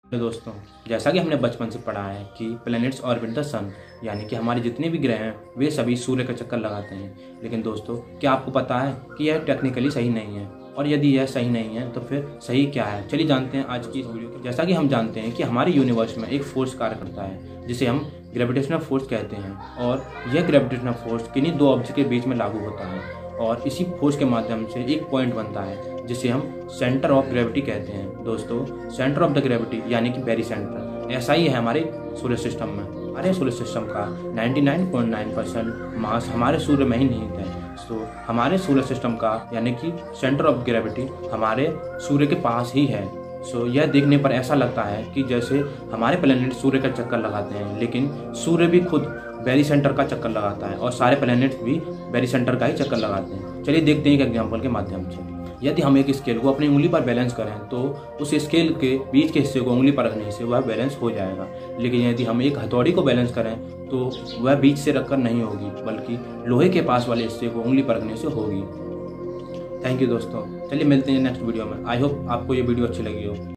तो दोस्तों, जैसा कि हमने बचपन से पढ़ा है कि प्लैनेट्स ऑर्बिट द सन, यानी कि हमारे जितने भी ग्रह हैं वे सभी सूर्य का चक्कर लगाते हैं। लेकिन दोस्तों, क्या आपको पता है कि यह टेक्निकली सही नहीं है? और यदि यह सही नहीं है तो फिर सही क्या है? चलिए जानते हैं आज की इस वीडियो के। जैसा कि हम जानते हैं कि हमारे यूनिवर्स में एक फोर्स कार्य करता है जिसे हम ग्रेविटेशनल फोर्स कहते हैं, और यह ग्रेविटेशनल फोर्स किन्हीं दो ऑब्जेक्ट के बीच में लागू होता है और इसी फोर्स के माध्यम से एक पॉइंट बनता है जिसे हम सेंटर ऑफ ग्रेविटी कहते हैं। दोस्तों, सेंटर ऑफ द ग्रेविटी यानी कि वेरी सेंटर, ऐसा ही है हमारे सूर्य सिस्टम में। हमारे सूर्य सिस्टम का 99.9% मास हमारे सूर्य में ही निहित है। तो हमारे सूर्य सिस्टम का यानी कि सेंटर ऑफ ग्रेविटी हमारे सूर्य के पास ही है। यह देखने पर ऐसा लगता है कि जैसे हमारे प्लैनेट सूर्य का चक्कर लगाते हैं, लेकिन सूर्य भी खुद वेरी सेंटर का चक्कर लगाता है और सारे प्लैनेट्स भी वेरी सेंटर का ही चक्कर लगाते हैं। चलिए देखते हैं एक एग्जांपल के माध्यम से। यदि हम एक स्केल को अपनी उंगली पर बैलेंस करें तो उस स्केल के बीच के हिस्से को उंगली पर रखने से वह बैलेंस हो जाएगा। लेकिन यदि हम एक हथौड़ी को बैलेंस करें तो वह बीच से रखकर नहीं होगी, बल्कि लोहे के पास वाले हिस्से को उंगली पर रखने से होगी। थैंक यू दोस्तों, चलिए मिलते हैं नेक्स्ट वीडियो में। आई होप आपको ये वीडियो अच्छी लगी हो।